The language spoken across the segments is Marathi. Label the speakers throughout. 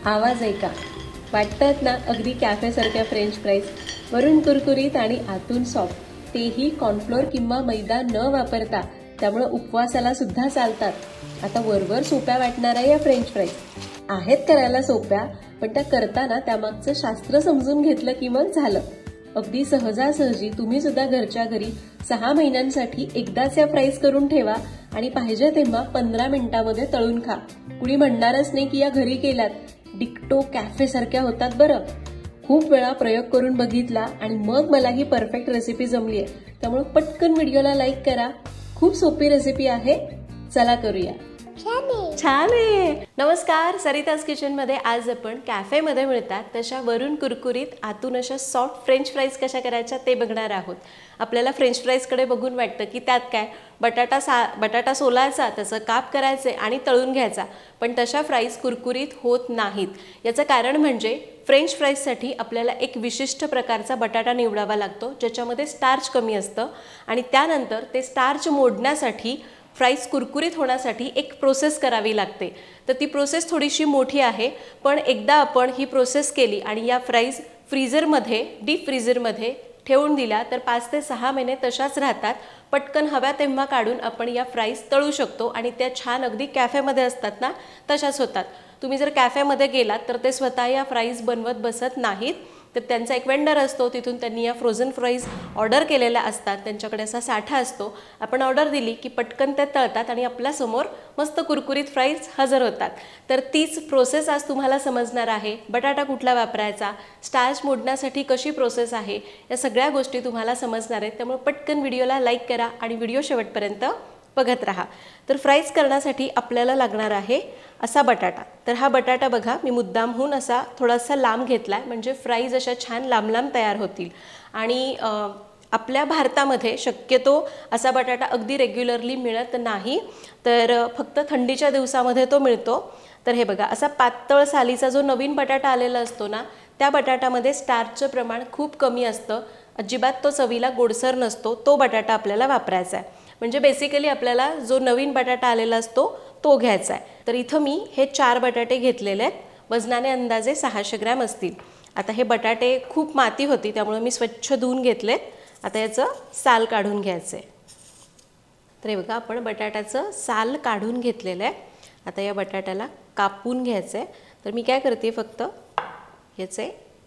Speaker 1: आवाज ऐका, वाटतात ना अगदी कॅफेसारख्या फ्रेंच फ्राईज, वरून कुरकुरीत आणि आतून सॉफ्ट, तेही कॉर्नफ्लोअर किंवा मैदा न वापरता, त्यामुळे उपवासाला सुद्धा चालतात. आता वरवर सोप्या वाटणाऱ्या या फ्रेंच फ्राईज आहेत करायला सोप्या, पण त्या करताना त्यामागचं शास्त्र समजून घेतलं की मग झालं. अगदी सहजासहजी तुम्ही सुद्धा घरच्या घरी 6 महिन्यांसाठी एकदाच या फ्राईज करून ठेवा आणि पाहिजे तेव्हा 15 मिनिटांमध्ये तळून खा. कुणी म्हणणारच नाही की या घरी केल्यात, डिक्टो कॅफे सारख्या होतात बरं. खूप वेळा प्रयोग करून बघितला आणि मग मला ही परफेक्ट रेसिपी जमली आहे. त्यामुळे पटकन व्हिडिओला लाईक करा. खूप सोपी रेसिपी आहे, चला करूया. छान आहे. नमस्कार, सरिताज किचन मध्ये आज आपण कॅफेमध्ये मिळतात तशा वरून कुरकुरीत आतून अशा सॉफ्ट फ्रेंच फ्राईज कशा करायच्या ते बघणार आहोत. आपल्याला फ्रेंच फ्राईजकडे बघून वाटतं की त्यात काय बटाटा सोलायचा, त्याचं काप करायचे आणि तळून घ्यायचा, पण तशा फ्राईज कुरकुरीत होत नाहीत. याचं कारण म्हणजे फ्रेंच फ्राईजसाठी आपल्याला एक विशिष्ट प्रकारचा बटाटा निवडावा लागतो ज्याच्यामध्ये स्टार्च कमी असतं आणि त्यानंतर ते स्टार्च मोडण्यासाठी फ्राईज कुरकुरीत होण्यासाठी एक प्रोसेस करावी लागते. तर ती प्रोसेस थोडीशी मोठी आहे, पण एकदा आपण ही प्रोसेस केली आणि या फ्राईज फ्रीझरमध्ये डीप फ्रीझरमध्ये ठेवून दिल्या तर 5 ते 6 महिने तशाच राहतात. पटकन हव्या तेव्हा काढून आपण या फ्राईज तळू शकतो आणि त्या छान अगदी कॅफेमध्ये असतात ना तशाच होतात. तुम्ही जर कॅफेमध्ये गेलात तर ते स्वतः या फ्राईज बनवत बसत नाहीत, तर त्यांचा एक वेंडर असतो, तिथून त्यांनी या फ्रोझन फ्राईज ऑर्डर केलेल्या असतात. त्यांच्याकडे असा साठा असतो, आपण ऑर्डर दिली की पटकन ते तळतात आणि आपल्यासमोर मस्त कुरकुरीत फ्राईज हजर होतात. तर तीच प्रोसेस आज तुम्हाला समजणार आहे. बटाटा कुठला वापरायचा, स्टार्च मोडण्यासाठी कशी प्रोसेस आहे, या सगळ्या गोष्टी तुम्हाला समजणार आहेत. त्यामुळे पटकन व्हिडिओला लाईक करा आणि व्हिडिओ शेवटपर्यंत बघत राहा. तर फ्राईज करण्यासाठी आपल्याला लागणार आहे असा बटाटा. तर हा बटाटा बघा, मी मुद्दामहून असा थोडासा लांब घेतला आहे म्हणजे फ्राईज अशा छान लांब लांब तयार होतील. आणि आपल्या भारतामध्ये शक्यतो असा बटाटा अगदी रेग्युलरली मिळत नाही, तर फक्त थंडीच्या दिवसामध्ये तो मिळतो. तर हे बघा, असा पातळ सालीचा जो नवीन बटाटा आलेला असतो ना, त्या बटाट्यामध्ये स्टार्चचं प्रमाण खूप कमी असतं, अजिबात तो चवीला गोडसर नसतो. तो बटाटा आपल्याला वापरायचा आहे. म्हणजे बेसिकली आपल्याला जो नवीन बटाटा आलेला असतो तो घ्यायचा आहे. तर इथं मी हे 4 बटाटे घेतलेले आहेत, वजनाने अंदाजे 600 ग्रॅम असतील. आता हे बटाटे खूप माती होती त्यामुळे मी स्वच्छ धुवून घेतलेत. आता याचं साल काढून घ्यायचं आहे. तर हे बघा, आपण बटाट्याचं साल काढून घेतलेलं आहे. आता या बटाट्याला कापून घ्यायचं आहे. तर मी काय करते, फक्त याचे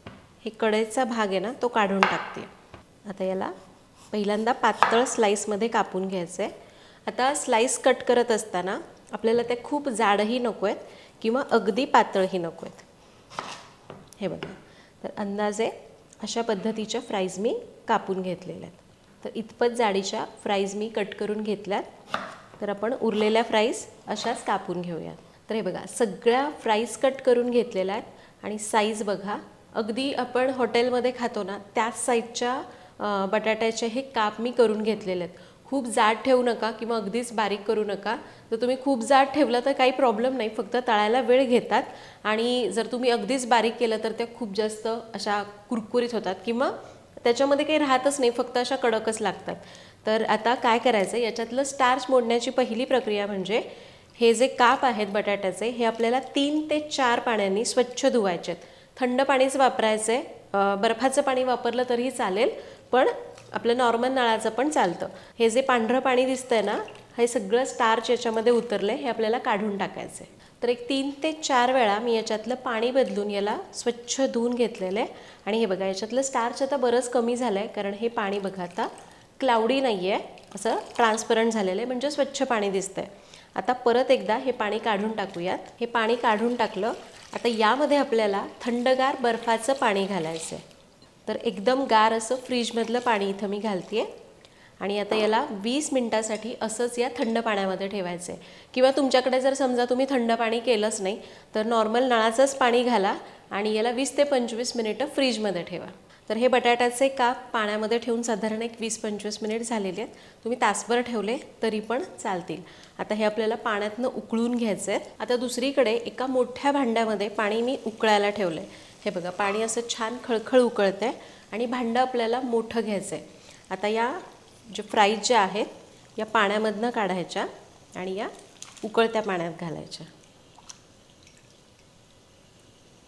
Speaker 1: हे कडेचा भाग आहे ना तो काढून टाकते. आता याला पहिल्यांदा पातळ स्लाईसमध्ये कापून घ्यायचं आहे. आता स्लाईस कट करत असताना आपल्याला ते खूप जाडही नको आहेत किंवा अगदी पातळही नको आहेत. हे बघा, तर अंदाजे अशा पद्धतीच्या फ्राईज मी कापून घेतलेल्या आहेत. तर इतपत जाडीच्या फ्राईज मी कट करून घेतल्यात. तर आपण उरलेल्या फ्राईज अशाच कापून घेऊयात. तर हे बघा, सगळ्या फ्राईज कट करून घेतलेल्या आहेत आणि साईज बघा, अगदी आपण हॉटेलमध्ये खातो ना त्याच साईजच्या बटाट्याचे हे काप मी करून घेतलेले आहेत. खूप जाड ठेवू नका किंवा अगदीच बारीक करू नका. जर तुम्ही खूप जाड ठेवलं तर काही प्रॉब्लेम नाही, फक्त तळायला वेळ घेतात. आणि जर तुम्ही अगदीच बारीक केलं तर त्या खूप जास्त अशा कुरकुरीत होतात किंवा त्याच्यामध्ये काही राहतच नाही, फक्त अशा कडकच लागतात. तर आता काय करायचं, याच्यातलं स्टार्च मोडण्याची पहिली प्रक्रिया म्हणजे हे जे काप आहेत बटाट्याचे हे आपल्याला 3 ते 4 पाण्याने स्वच्छ धुवायचे आहेत. थंड पाणीच वापरायचं आहे, बर्फाचं पाणी वापरलं तरीही चालेल, पण आपलं नॉर्मल नळाचं पण चालतं. हे जे पांढरं पाणी दिसतंय ना, हे सगळं स्टार्च याच्यामध्ये उतरलं आहे, हे आपल्याला काढून टाकायचं आहे. तर एक 3 ते 4 वेळा मी याच्यातलं पाणी बदलून याला स्वच्छ धुवून घेतलेलं आहे. आणि हे बघा, याच्यातलं स्टार्च आता बरंच कमी झालं आहे, कारण हे पाणी बघा आता क्लाउडी नाही आहे, असं ट्रान्सपरंट झालेलं आहे, म्हणजे स्वच्छ पाणी दिसतंय. आता परत एकदा हे पाणी काढून टाकूयात. हे पाणी काढून टाकलं. आता यामध्ये आपल्याला थंडगार बर्फाचं पाणी घालायचं आहे. तर एकदम गार असं फ्रीजमधलं पाणी इथं मी घालते आहे. आणि आता याला 20 मिनिटासाठी असंच या थंड पाण्यामध्ये ठेवायचं आहे. किंवा तुमच्याकडे जर समजा तुम्ही थंड पाणी केलंच नाही तर नॉर्मल नळाचंच पाणी घाला आणि याला 20 ते 25 मिनिटं फ्रीजमध्ये ठेवा. तर हे बटाट्याचे काप पाण्यामध्ये ठेवून साधारण एक 20-25 मिनिट झालेले आहेत. तुम्ही तासभर ठेवले तरी पण चालतील. आता हे आपल्याला पाण्यातनं उकळून घ्यायचं आहे. आता दुसरीकडे एका मोठ्या भांड्यामध्ये पाणी मी उकळायला ठेवलं आहे. हे बघा, पाणी असं छान खळखळ उकळतं आहे आणि भांडं आपल्याला मोठं घ्यायचं आहे. आता या जे फ्राईज ज्या आहेत या पाण्यामधनं काढायच्या आणि या उकळत्या पाण्यात घालायच्या.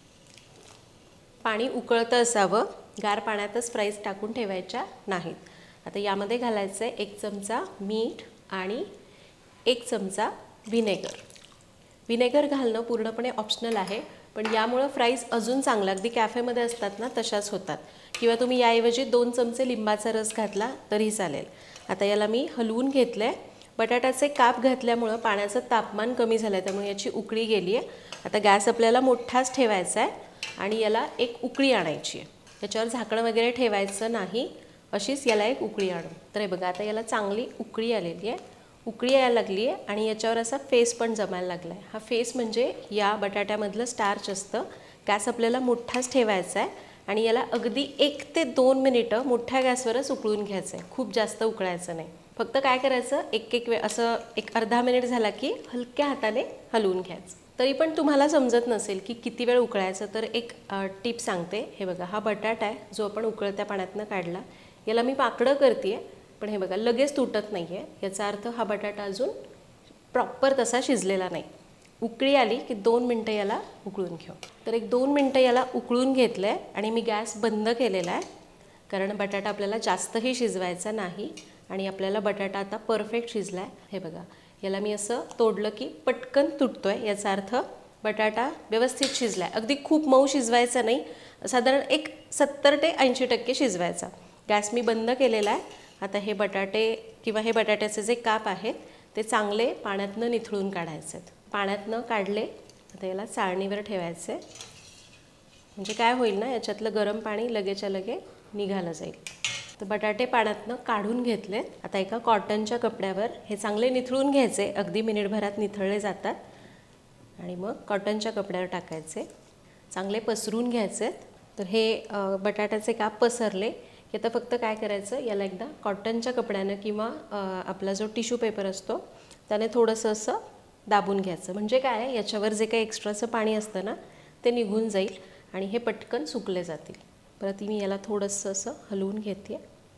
Speaker 1: पाणी उकळतं असावं, गार पाण्यातच फ्राईज टाकून ठेवायच्या नाहीत. आता यामध्ये घालायचं आहे 1 चमचा मीठ आणि 1 चमचा व्हिनेगर. व्हिनेगर घालणं पूर्णपणे ऑप्शनल आहे, पण यामुळं फ्राईज अजून चांगलं, अगदी कॅफेमध्ये असतात ना तशाच होतात. किंवा तुम्ही याऐवजी 2 चमचे लिंबाचा रस घातला तरी चालेल. आता याला मी हलवून घेतलं आहे. बटाट्याचे काप घातल्यामुळं पाण्याचं तापमान कमी झालं आहे, त्यामुळे याची उकळी गेली आहे. आता गॅस आपल्याला मोठाच ठेवायचा आहे आणि याला एक उकळी आणायची आहे. त्याच्यावर झाकण वगैरे ठेवायचं नाही, अशीच याला एक उकळी आणू. तर हे बघा, आता याला चांगली उकळी आलेली आहे. उकळी यायला लागली आहे आणि याच्यावर असा फेस पण जमायला लागला आहे. हा फेस म्हणजे या बटाट्यामधलं स्टार्च असतं. गॅस आपल्याला मोठाच ठेवायचा आहे आणि याला अगदी 1 ते 2 मिनिटं मोठ्या गॅसवरच उकळून घ्यायचं आहे. खूप जास्त उकळायचं नाही. फक्त काय करायचं, एक वेळ असं 1-अर्धा मिनिट झाला की हलक्या हाताने हलवून घ्यायचं. तरी पण तुम्हाला समजत नसेल की किती वेळ उकळायचं, तर एक टिप सांगते. हे बघा, हा बटाटा आहे जो आपण उकळत्या पाण्यातनं काढला. याला मी पाकडं करते आहे, पण हे बघा लगेच तुटत नाही आहे. याचा अर्थ हा बटाटा अजून प्रॉपर तसा शिजलेला नाही. उकळी आली की 2 मिनटं याला उकळून घेऊ. तर 1-2 मिनटं याला उकळून घेतलं आहे आणि मी गॅस बंद केलेला आहे, कारण बटाटा आपल्याला जास्तही शिजवायचा नाही आणि आपल्याला बटाटा आता परफेक्ट शिजला आहे. हे बघा, याला मी असं तोडलं की पटकन तुटतो आहे. याचा अर्थ बटाटा व्यवस्थित शिजला आहे. अगदी खूप मऊ शिजवायचा नाही, साधारण 70 ते 80% शिजवायचा. गॅस मी बंद केलेला आहे. आता हे बटाटे किंवा हे बटाट्याचे जे काप आहेत ते चांगले पाण्यातनं निथळून काढायचे आहेत. पाण्यातनं काढले, आता याला चाळणीवर ठेवायचे, म्हणजे काय होईल ना, याच्यातलं गरम पाणी लगेच्या लगे निघालं जाईल. तर बटाटे पाण्यातनं काढून घेतले. आता एका कॉटनच्या कपड्यावर हे चांगले निथळून घ्यायचे. अगदी मिनिटभरात निथळले जातात आणि मग कॉटनच्या कपड्यावर टाकायचे, चांगले पसरून घ्यायचे. तर हे बटाट्याचे काप पसरले की आता फक्त काय करायचं, याला एकदा कॉटनच्या कपड्यानं किंवा आपला जो टिश्यू पेपर असतो त्याने थोडंसं असं दाबून घ्यायचं. म्हणजे काय आहे, याच्यावर जे काही एक्स्ट्राचं पाणी असतं ना ते निघून जाईल आणि हे पटकन सुकले जातील. परत मी याला थोडंसं असं हलवून घेते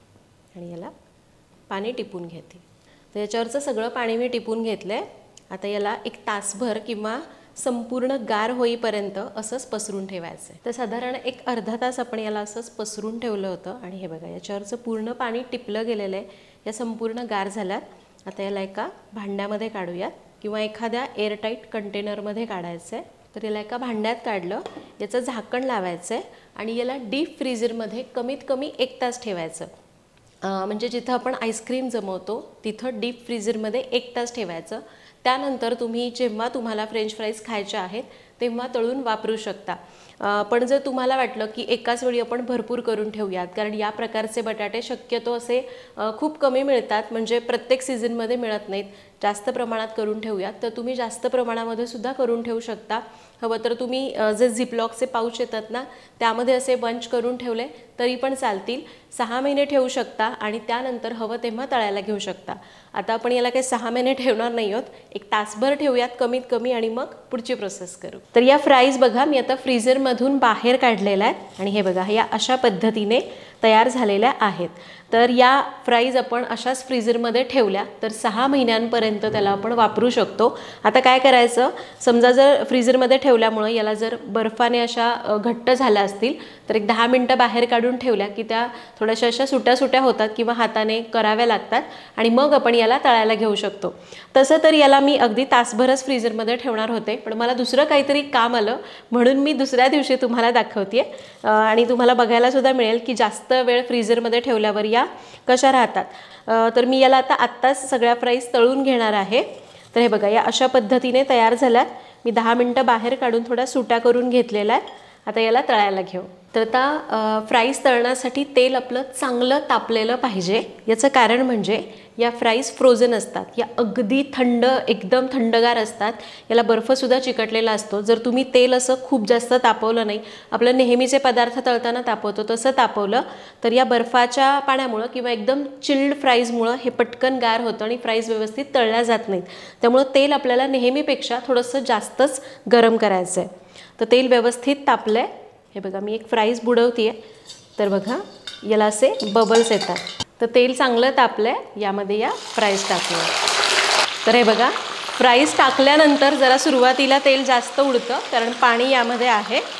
Speaker 1: आणि याला पाणी टिपून घेते. तर याच्यावरचं सगळं पाणी मी टिपून घेतलं आहे. आता याला 1 तासभर किंवा संपूर्ण गार होईपर्यंत असंच पसरून ठेवायचं आहे. तर साधारण 1-अर्धा तास आपण याला असंच पसरून ठेवलं होतं आणि हे बघा, याच्यावरचं पूर्ण पाणी टिपलं गेलेलं आहे. या संपूर्ण गार झाल्यात. आता याला एका भांड्यामध्ये काढूयात किंवा एखाद्या एअरटाईट कंटेनरमध्ये काढायचं आहे. तर याला एका भांड्यात काढलं, याचं झाकण लावायचं आहे आणि याला डीप फ्रीझरमध्ये कमीत कमी 1 तास ठेवायचं. म्हणजे जिथं आपण आईस्क्रीम जमवतो तिथं डीप फ्रीझरमध्ये 1 तास ठेवायचं. त्यानंतर तुम्ही जेव्हा तुम्हाला फ्रेंच फ्राईज खायचे आहेत तेव्हा तळून वापरू शकता. पण जर तुम्हाला वाटलं की एकाच वेळी आपण भरपूर करून ठेवूयात, कारण या प्रकारचे बटाटे शक्यतो असे खूप कमी मिळतात, म्हणजे प्रत्येक सीझनमध्ये मिळत नाहीत, जास्त प्रमाणात करून ठेवूयात, तर तुम्ही जास्त प्रमाणामध्ये सुद्धा करून ठेवू शकता. हवं तर तुम्ही जे झिपलॉकचे पाऊच येतात ना त्यामध्ये असे बंच करून ठेवले तरी पण चालतील. 6 महिने ठेवू शकता आणि त्यानंतर हवं तेव्हा तळायला घेऊ शकता. आता आपण याला काही 6 महिने ठेवणार नाही आहोत, 1 तासभर ठेवूयात कमीत कमी आणि मग पुढची प्रोसेस करू. तर या फ्राईज बघा, मी आता फ्रीझरमधून बाहेर काढलेल्या आहेत आणि हे बघा, या अशा पद्धतीने तयार झालेल्या आहेत. तर या फ्राईज आपण अशाच फ्रीझरमध्ये ठेवल्या तर 6 महिन्यांपर्यंत त्याला आपण वापरू शकतो. आता काय करायचं, समजा जर फ्रीझरमध्ये ठेवल्यामुळं याला जर बर्फाने अशा घट्ट झाल्या असतील तर 10 मिनटं बाहेर काढून ठेवल्या की त्या थोड्याशा अशा सुट्या होतात किंवा हाताने कराव्या लागतात आणि मग आपण याला तळायला घेऊ शकतो. तसं तर याला मी अगदी तासभरच फ्रीझरमध्ये ठेवणार होते, पण मला दुसरं काहीतरी काम आलं म्हणून मी दुसऱ्या दिवशी तुम्हाला दाखवते आणि तुम्हाला बघायला सुद्धा मिळेल की जास्त वेळ फ्रीझरमध्ये ठेवल्यावर या कशा राहतात. तर मी याला आत्ताच सगळ्या फ्राईज तळून घेणार आहे. तर हे बघा, या अशा पद्धतीने तयार झाल्यात. मी 10 मिनटं बाहेर काढून थोड्या सुट्या करून घेतलेल्या आहेत. आता याला तळायला घेऊ. तर आता फ्राईज तळण्यासाठी तेल आपलं चांगलं तापलेलं पाहिजे. याचं कारण म्हणजे या फ्राईज फ्रोझन असतात, या अगदी थंड, एकदम थंडगार असतात, याला बर्फसुद्धा चिकटलेला असतो. जर तुम्ही तेल असं खूप जास्त तापवलं नाही, आपलं नेहमीचे पदार्थ तळताना तापवतो तसं तापवलं तर या बर्फाच्या पाण्यामुळं किंवा एकदम चिल्ड फ्राईजमुळं हे पटकन गार होतं आणि फ्राईज व्यवस्थित तळल्या जात नाहीत. त्यामुळं तेल आपल्याला नेहमीपेक्षा थोडंसं जास्तच गरम करायचं आहे. तर तेल व्यवस्थित तापलं आहे. हे बघा, मी एक फ्राईज बुडवते आहे, तर बघा याला असे बबल्स येतात. तर तेल चांगलं तापलं आहे, यामध्ये या फ्राईज टाकूया. तर हे बघा, फ्राईज टाकल्यानंतर जरा सुरुवातीला तेल जास्त उडतं कारण पाणी यामध्ये आहे.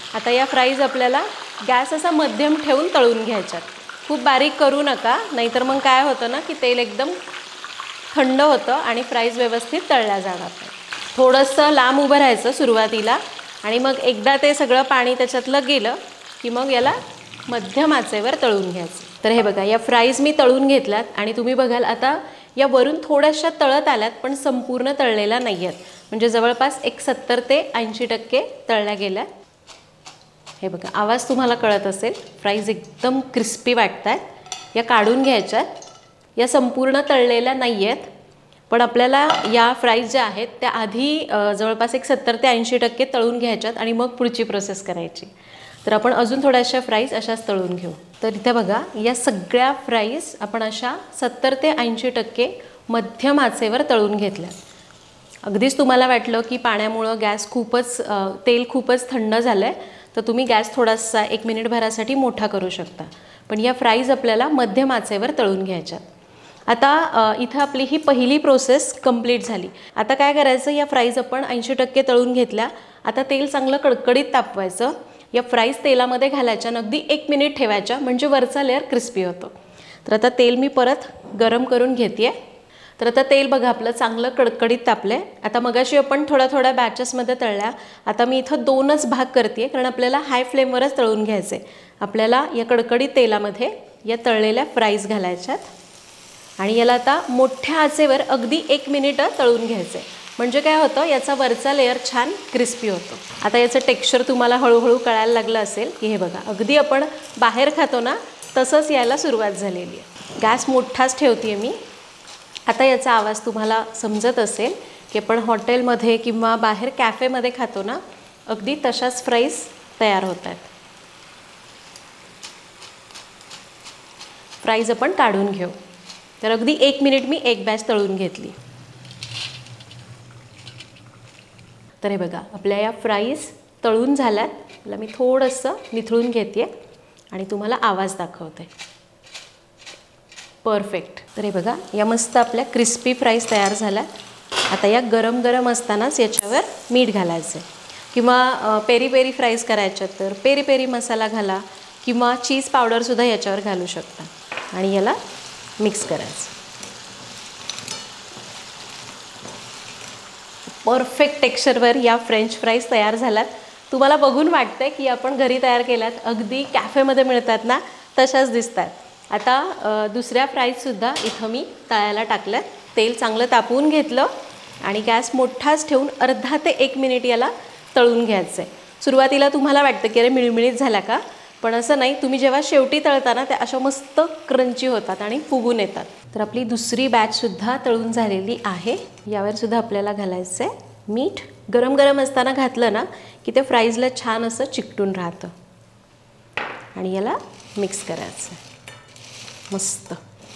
Speaker 1: आता या फ्राईज आपल्याला गॅस असा मध्यम ठेवून तळून घ्यायच्यात. खूप बारीक करू नका, नाहीतर मग काय होतं ना की तेल एकदम थंड होतं आणि फ्राईज व्यवस्थित तळल्या जाणार नाही. थोडंसं लांब उभं राहायचं सुरुवातीला आणि मग एकदा ते सगळं पाणी त्याच्यातलं गेलं की मग याला मध्यम आचेवर तळून घ्यायचं. तर हे बघा, या फ्राईज मी तळून घेतल्यात आणि तुम्ही बघाल आता या वरून थोड्याशा तळत आल्यात, पण संपूर्ण तळलेल्या नाही आहेत. म्हणजे जवळपास एक 70 ते 80% तळल्या गेल्या. हे बघा, आवाज तुम्हाला कळत असेल, फ्राईज एकदम क्रिस्पी वाटत आहेत. या काढून घ्यायच्यात. या संपूर्ण तळलेल्या नाही आहेत, पण आपल्याला या फ्राईज ज्या आहेत त्या आधी जवळपास एक 70 ते 80% तळून घ्यायच्यात आणि मग पुढची प्रोसेस करायची. तर आपण अजून थोड्याशा फ्राईज अशाच तळून घेऊ. तर इथे बघा, या सगळ्या फ्राईज आपण अशा 70 ते 80% मध्यम आचेवर तळून घेतल्या. अगदीच तुम्हाला वाटलं की पाण्यामुळं गॅस तेल खूपच थंड झालं आहे, तर तुम्ही गॅस थोडासा 1 मिनिटभरासाठी मोठा करू शकता. पण या फ्राईज आपल्याला मध्यम आचेवर तळून घ्यायच्यात. आता इथं आपली ही पहिली प्रोसेस कंप्लीट झाली. आता काय करायचं, या फ्राईज आपण 80% तळून घेतल्या. आता तेल चांगलं कडकडीत तापवायचं. या फ्राईज तेलामध्ये घालायच्या, अगदी 1 मिनिट ठेवायच्या, म्हणजे वरचा लेअर क्रिस्पी होतो. तर आता तेल मी परत गरम करून घेते. तर आता तेल बघा आपलं चांगलं कडकडीत तापलं आहे. आता मगाशी आपण थोड्या बॅचेसमध्ये तळल्या. आता मी इथं 2च भाग करते, कारण आपल्याला हाय फ्लेमवरच तळून घ्यायचं आहे. आपल्याला या कडकडीत तेलामध्ये या तळलेल्या फ्राईज घालायच्यात आणि याला आता मोठ्या आचेवर अगदी 1 मिनिट तळून घ्यायचं आहे. म्हणजे काय होतं, याचा वरचा लेअर छान क्रिस्पी होतो. आता याचं टेक्स्चर तुम्हाला हळूहळू कळायला लागलं असेल की हे बघा, अगदी आपण बाहेर खातो ना तसंच यायला सुरुवात झालेली आहे. गॅस मोठाच ठेवते मी. आता याचा आवाज तुम्हाला समजत असेल की आपण हॉटेलमध्ये किंवा बाहेर कॅफेमध्ये खातो ना, अगदी तशाच फ्राईज तयार होत आहेत. फ्राईज आपण काढून घेऊ. तर अगदी 1 मिनिट मी एक बॅच तळून घेतली. तर हे बघा, आपल्या या फ्राईज तळून झाल्यात. मला मी थोडंसं निथळून घेते आणि तुम्हाला आवाज दाखवते. परफेक्ट. तर हे बघा, या मस्त आपल्या क्रिस्पी फ्राईज तयार झाल्या. आता या गरम गरम असतानाच याच्यावर मीठ घालायचं, किंवा पेरी पेरी फ्राईज करायच्या तर पेरी पेरी मसाला घाला, किंवा चीज पावडरसुद्धा याच्यावर घालू शकता आणि याला मिक्स करायचं. परफेक्ट टेक्स्चरवर या फ्रेंच फ्राईज तयार झाल्यात. तुम्हाला बघून वाटतंय की आपण घरी तयार केल्यात, अगदी कॅफेमध्ये मिळतात ना तशाच दिसतात. आता दुसऱ्या फ्राईजसुद्धा इथं मी तळायला टाकल्यात. तेल चांगलं तापवून घेतलं आणि गॅस मोठाच ठेवून अर्धा ते 1 मिनिट याला तळून घ्यायचं आहे. सुरुवातीला तुम्हाला वाटतं की अरे मिळमिळीत झाला का, पण असं नाही. तुम्ही जेव्हा शेवटी तळताना त्या अशा मस्त क्रंची होतात आणि फुगून येतात. तर आपली दुसरी बॅचसुद्धा तळून झालेली आहे. यावरसुद्धा आपल्याला घालायचं आहे मीठ. गरम गरम असताना घातलं ना की ते फ्राईजला छान असं चिकटून राहतं आणि याला मिक्स करायचं मस्त.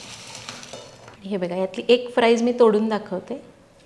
Speaker 1: हे बघा, यातली एक फ्राईज मी तोडून दाखवते.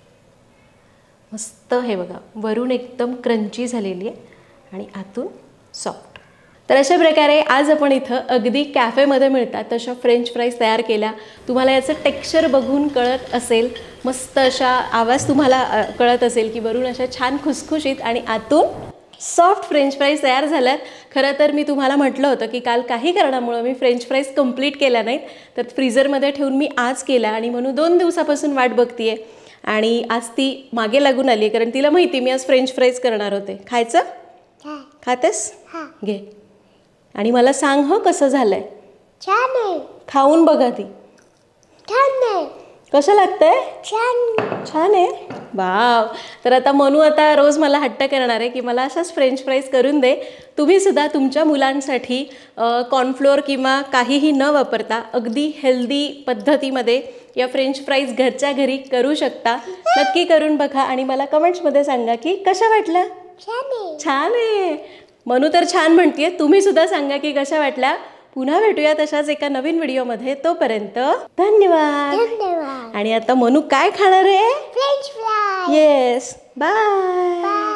Speaker 1: मस्त. हे बघा, वरून एकदम क्रंची झालेली आहे आणि आतून सॉफ्ट. तर अशा प्रकारे आज आपण इथं अगदी कॅफेमध्ये मिळतात तशा फ्रेंच फ्राईज तयार केल्या. तुम्हाला याचं टेक्स्चर बघून कळत असेल, मस्त अशा आवाज तुम्हाला कळत असेल की वरून अशा छान खुसखुशीत आणि आतून सॉफ्ट फ्रेंच फ्राईज तयार झाल्यात. खरं तर मी तुम्हाला म्हटलं होतं की काल काही कारणामुळं मी फ्रेंच फ्राईज कंप्लीट केल्या नाहीत, तर फ्रीझरमध्ये ठेवून मी आज केल्या आणि म्हणून 2 दिवसापासून वाट बघते आहे. आणि आज ती मागे लागून आली, कारण तिला माहिती मी आज फ्रेंच फ्राईज करणार होते. खायचं? खातेस? घे आणि मला सांग हो कसं झालंय.
Speaker 2: छान आहे.
Speaker 1: खाऊन बघा ती.
Speaker 2: छान आहे.
Speaker 1: कसं लागतंय?
Speaker 2: छान.
Speaker 1: छान आहे. वाव. तर आता मनू आता रोज मला हट्ट करणार आहे की मला अशाच फ्रेंच फ्राईज करून दे. तुम्ही सुद्धा तुमच्या मुलांसाठी कॉर्नफ्लोअर किंवा काहीही न वापरता अगदी हेल्दी पद्धतीमध्ये या फ्रेंच फ्राईज घरच्या घरी करू शकता. नक्की करून बघा आणि मला कमेंट्समध्ये सांगा की कशा वाटल्या.
Speaker 2: छान आहे.
Speaker 1: छान आहे. मनू तर छान म्हणतीये. तुम्ही सुद्धा सांगा की कशा वाटल्या. पुन्हा भेटूया तशाच एका नवीन व्हिडिओमध्ये. तोपर्यंत धन्यवाद.
Speaker 2: धन्यवाद.
Speaker 1: आणि आता मनू काय खाणार आहे?
Speaker 2: French fry.
Speaker 1: येस. बाय.